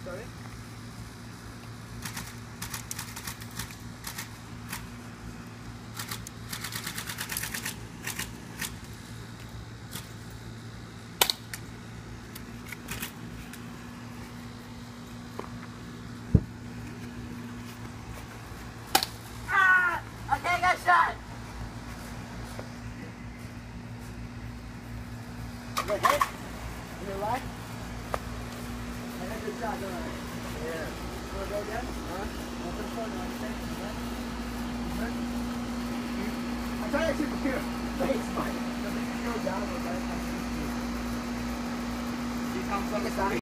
Sorry? Okay, got shot. Good hit? In your leg? I had a good shot, don't I? Yeah. You want to go again? Open front, you understand? I'm trying to shoot the here. Face, Mike. So they can go down with that. He comes from the side.